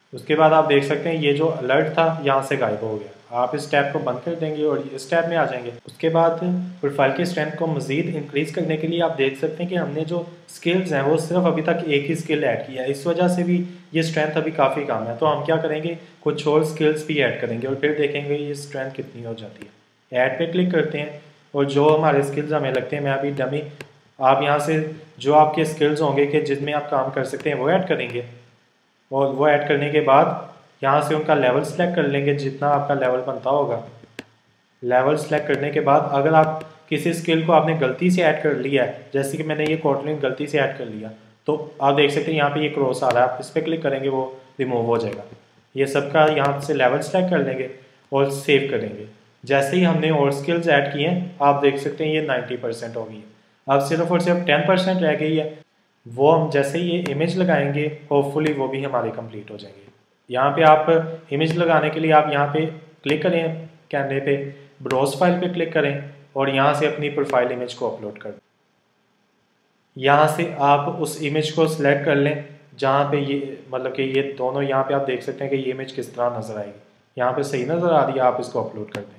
उसके बाद आप देख सकते हैं ये जो अलर्ट था यहाँ से गायब हो गया। आप इस टैब को बंद कर देंगे और इस टैब में आ जाएंगे। उसके बाद प्रोफाइल की स्ट्रेंथ को मज़ीद इंक्रीज़ करने के लिए आप देख सकते हैं कि हमने जो स्किल्स हैं वो सिर्फ अभी तक एक ही स्किल ऐड किया है, इस वजह से भी ये स्ट्रेंथ अभी काफ़ी कम है। तो हम क्या करेंगे, कुछ और स्किल्स भी ऐड करेंगे और फिर देखेंगे ये स्ट्रेंथ कितनी हो जाती है। ऐड पे क्लिक करते हैं और जो हमारे स्किल्स हमें लगते हैं, मैं अभी डमी, आप यहाँ से जो आपके स्किल्स होंगे कि जिसमें आप काम कर सकते हैं वो ऐड करेंगे और वो ऐड करने के बाद यहाँ से उनका लेवल सेलेक्ट कर लेंगे जितना आपका लेवल बनता होगा। लेवल सेलेक्ट करने के बाद अगर आप किसी स्किल को आपने गलती से ऐड कर लिया है, जैसे कि मैंने ये कोटलिंग गलती से ऐड कर लिया, तो आप देख सकते हैं यहाँ पे ये क्रॉस आ रहा है, आप इस पर क्लिक करेंगे वो रिमूव हो जाएगा। ये सबका यहाँ से लेवल सेलेक्ट कर लेंगे और सेव करेंगे। जैसे ही हमने और स्किल्स ऐड किए हैं आप देख सकते हैं ये 90% हो गई है। अब सिर्फ और सिर्फ 10% रह गई है, वो हम जैसे ही ये इमेज लगाएंगे होपफुली वो भी हमारे कंप्लीट हो जाएंगे। यहाँ पे आप इमेज लगाने के लिए आप यहाँ पे क्लिक करें, कैमरे पे ब्राउज फाइल पे क्लिक करें और यहाँ से अपनी प्रोफाइल इमेज को अपलोड कर दें। यहाँ से आप उस इमेज को सिलेक्ट कर लें जहाँ पे ये मतलब कि ये दोनों, यहाँ पे आप देख सकते हैं कि ये इमेज किस तरह नज़र आएगी। यहाँ पे सही नज़र आ रही है, आप इसको अपलोड कर दें।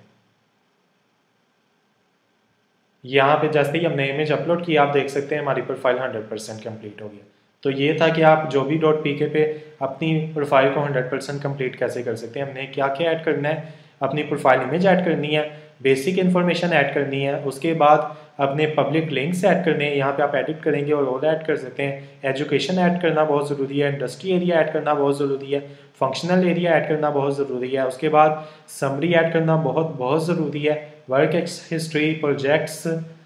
यहाँ पे जैसे ही हमने इमेज अपलोड की आप देख सकते हैं हमारी प्रोफाइल 100% कंप्लीट हो गया। तो ये था कि आप Jobee.pk पे अपनी प्रोफाइल को 100% कंप्लीट कैसे कर सकते हैं। हमने क्या क्या ऐड करना है, अपनी प्रोफाइल इमेज ऐड करनी है, बेसिक इन्फॉर्मेशन ऐड करनी है, उसके बाद अपने पब्लिक लिंक्स ऐड करने हैं, यहाँ पे आप एडिट करेंगे और ऐड कर सकते हैं। एजुकेशन ऐड करना बहुत ज़रूरी है, इंडस्ट्री एरिया ऐड करना बहुत ज़रूरी है, फंक्शनल एरिया ऐड करना बहुत ज़रूरी है, उसके बाद समरी ऐड करना बहुत ज़रूरी है, वर्क हिस्ट्री, प्रोजेक्ट्स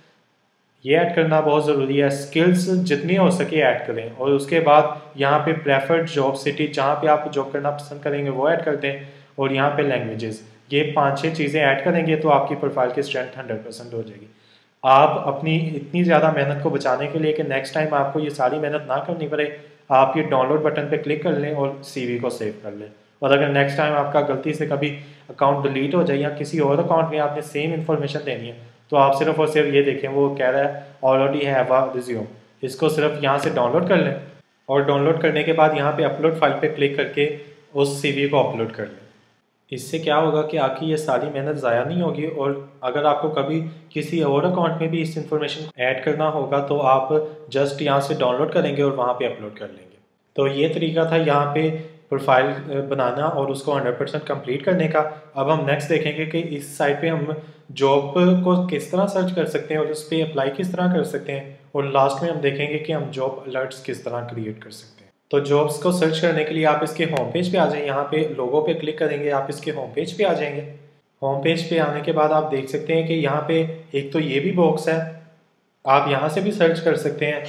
ये ऐड करना बहुत ज़रूरी है, स्किल्स जितनी हो सके ऐड करें और उसके बाद यहाँ पे प्रेफर्ड जॉब सिटी जहाँ पे आप जॉब करना पसंद करेंगे वो ऐड कर दें और यहाँ पे लैंग्वेजेस, ये 5-6 चीज़ें ऐड करेंगे तो आपकी प्रोफाइल की स्ट्रेंथ 100% हो जाएगी। आप अपनी इतनी ज़्यादा मेहनत को बचाने के लिए कि नेक्स्ट टाइम आपको ये सारी मेहनत ना करनी पड़े, आप ये डाउनलोड बटन पे क्लिक कर लें और CV को सेव कर लें। और अगर नेक्स्ट टाइम आपका गलती से कभी अकाउंट डिलीट हो जाए या किसी और अकाउंट में आपने सेम इन्फॉर्मेशन देनी है तो आप सिर्फ और सिर्फ ये देखें, वो कह रहा है ऑलरेडी हैव अ रिज्यूम, इसको सिर्फ यहाँ से डाउनलोड कर लें और डाउनलोड करने के बाद यहाँ पे अपलोड फाइल पे क्लिक करके उस CV को अपलोड कर लें। इससे क्या होगा कि आपकी ये सारी मेहनत ज़ाया नहीं होगी और अगर आपको कभी किसी और अकाउंट में भी इस इंफॉर्मेशन ऐड करना होगा तो आप जस्ट यहाँ से डाउनलोड करेंगे और वहाँ पे अपलोड कर लेंगे। तो ये तरीका था यहाँ पे प्रोफाइल बनाना और उसको 100% कंप्लीट करने का। अब हम नेक्स्ट देखेंगे कि इस साइट पे हम जॉब को किस तरह सर्च कर सकते हैं और उस पर अप्लाई किस तरह कर सकते हैं और लास्ट में हम देखेंगे कि हम जॉब अलर्ट्स किस तरह क्रिएट कर सकते हैं। तो जॉब्स को सर्च करने के लिए आप इसके होम पेज पे आ जाएं, यहाँ पे लोगो पे क्लिक करेंगे, आप इसके होम पेज पे आ जाएंगे। होम पेज पे आने के बाद आप देख सकते हैं कि यहाँ पे एक तो ये भी बॉक्स है, आप यहाँ से भी सर्च कर सकते हैं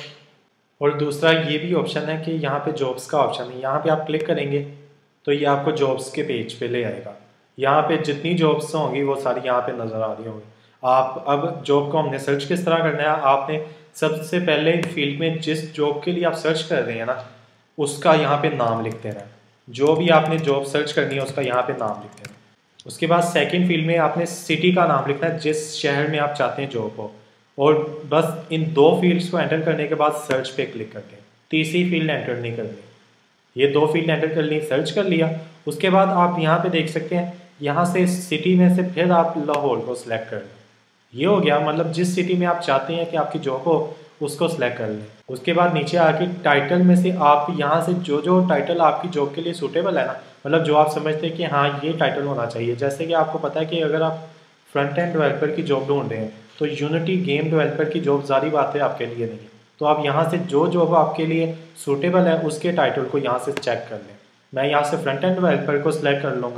और दूसरा ये भी ऑप्शन है कि यहाँ पे जॉब्स का ऑप्शन है, यहाँ पे आप क्लिक करेंगे तो ये आपको जॉब्स के पेज पे ले आएगा। यहाँ पे जितनी जॉब्स होंगी वो सारी यहाँ पे नज़र आ रही होंगी। आप अब जॉब को हमने सर्च किस तरह करना है, आपने सबसे पहले फील्ड में जिस जॉब के लिए आप सर्च कर रहे हैं ना उसका यहाँ पे नाम लिख देना है। जो भी आपने जॉब सर्च करनी है उसका यहाँ पे नाम लिख देना है। उसके बाद सेकंड फील्ड में आपने सिटी का नाम लिखना है जिस शहर में आप चाहते हैं जॉब हो, और बस इन 2 फील्ड्स को एंटर करने के बाद सर्च पे क्लिक करते हैं। तीसरी फील्ड एंटर नहीं करनी, ये 2 फील्ड एंटर कर ली, सर्च कर लिया। उसके बाद आप यहाँ पे देख सकते हैं, यहाँ से सिटी में से फिर आप लाहौर को सिलेक्ट कर लें। ये हो गया, मतलब जिस सिटी में आप चाहते हैं कि आपकी जॉब हो उसको सिलेक्ट कर लें। उसके बाद नीचे आके टाइटल में से आप यहाँ से जो जो टाइटल आपकी जॉब के लिए सूटेबल है ना, मतलब जो आप समझते हैं कि हाँ ये टाइटल होना चाहिए। जैसे कि आपको पता है कि अगर आप फ्रंट एंड डेवलपर की जॉब ढूंढ रहे हैं तो यूनिटी गेम डेवलपर की जॉब सारी बात है आपके लिए नहीं है। तो आप यहाँ से जो जॉब आपके लिए सूटेबल है उसके टाइटल को यहाँ से चेक कर लें। मैं यहाँ से फ्रंट एंड डेवलपर को सिलेक्ट कर लूँगा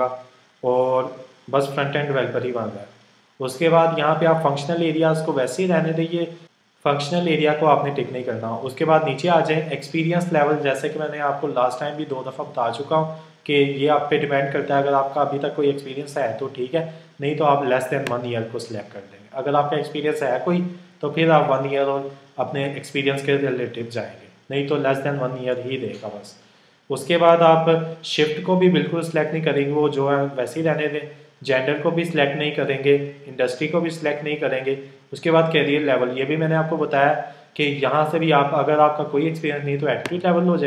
और बस फ्रंट एंड डेवलपर ही बन रहा है। उसके बाद यहाँ पे आप फंक्शनल एरियाज़ को वैसे ही रहने दीजिए, फंक्शनल एरिया को आपने टिक नहीं करना। उसके बाद नीचे आ जाए एक्सपीरियंस लेवल, जैसे कि मैंने आपको लास्ट टाइम भी 2 दफ़ा बता चुका हूँ कि ये आप पे डिपेंड करता है। अगर आपका अभी तक कोई एक्सपीरियंस है तो ठीक है, नहीं तो आप लेस देन 1 ईयर को सिलेक्ट कर देंगे। अगर आपका एक्सपीरियंस है कोई तो फिर आप 1 ईयर और अपने एक्सपीरियंस के रिलेटिव जाएंगे, नहीं तो लेस देन 1 ईयर ही देगा बस। उसके बाद आप शिफ्ट को भी बिल्कुल सिलेक्ट नहीं करेंगे, वो जो है वैसे ही रहने दें। जेंडर को भी सिलेक्ट नहीं करेंगे, इंडस्ट्री को भी सिलेक्ट नहीं करेंगे। उसके बाद कैरियर लेवल, ये भी मैंने आपको बताया कि यहाँ से भी आप अगर आपका कोई एक्सपीरियंस नहीं तो एटीट्यूड लेवल हो जाएगा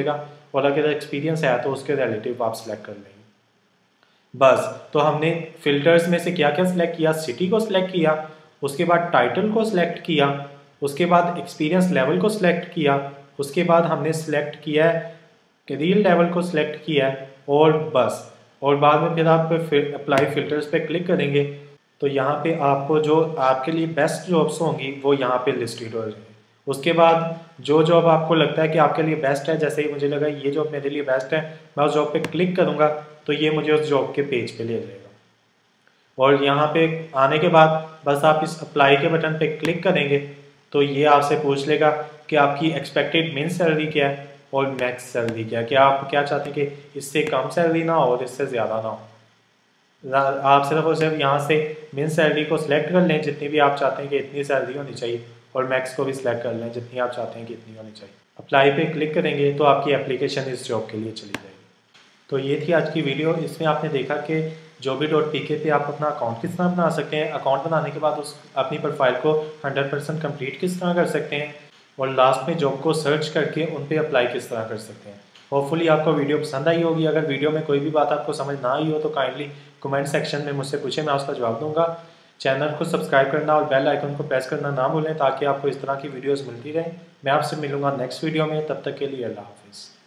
और अगर एक्सपीरियंस है तो उसके रिलेटिव आप सिलेक्ट कर लेंगे। बस, तो हमने फ़िल्टर्स में से क्या क्या सिलेक्ट किया, सिटी को सिलेक्ट किया, उसके बाद टाइटल को सिलेक्ट किया, उसके बाद एक्सपीरियंस लेवल को सिलेक्ट किया, उसके बाद हमने सिलेक्ट किया है करियर लेवल को सिलेक्ट किया है, और बस, और बाद में फिर आप फिर अप्लाई फ़िल्टर्स पे क्लिक करेंगे तो यहाँ पे आपको जो आपके लिए बेस्ट जॉब्स होंगी वो यहाँ पे लिस्टेड हो जाएंगी। उसके बाद जो जॉब आपको लगता है कि आपके लिए बेस्ट है, जैसे ही मुझे लगा ये जॉब मेरे लिए बेस्ट है, मैं उस जॉब पे क्लिक करूँगा तो ये मुझे उस जॉब के पेज पे ले जाएगा। और यहाँ पे आने के बाद बस आप इस अप्लाई के बटन पे क्लिक करेंगे तो ये आपसे पूछ लेगा कि आपकी एक्सपेक्टेड मिन सैलरी क्या है और मैक्स सैलरी क्या है, कि आप क्या चाहते हैं कि इससे कम सैलरी ना हो और इससे ज़्यादा ना हो। आप सिर्फ और सिर्फ यहाँ से मिन सैलरी को सिलेक्ट कर लें जितनी भी आप चाहते हैं कि इतनी सैलरी होनी चाहिए, और मैक्स को भी सिलेक्ट कर लें जितनी आप चाहते हैं कि इतनी होनी चाहिए। अप्लाई पे क्लिक करेंगे तो आपकी एप्लीकेशन इस जॉब के लिए चली जाएगी। तो ये थी आज की वीडियो। इसमें आपने देखा कि Jobee.pk पे आप अपना अकाउंट किस तरह बना सकते हैं, अकाउंट बनाने के बाद उस अपनी प्रोफाइल को 100% कंप्लीट किस तरह कर सकते हैं, और लास्ट में जॉब को सर्च करके उन पे अप्लाई किस तरह कर सकते हैं। होपफुली आपको वीडियो पसंद आई होगी। अगर वीडियो में कोई भी बात आपको समझ ना आई हो तो काइंडली कमेंट सेक्शन में मुझसे पूछें, मैं उसका जवाब दूंगा। चैनल को सब्सक्राइब करना और बेल आइकन को प्रेस करना ना भूलें ताकि आपको इस तरह की वीडियोज़ मिलती रहें। मैं आपसे मिलूंगा नेक्स्ट वीडियो में, तब तक के लिए अल्लाह हाफिज़।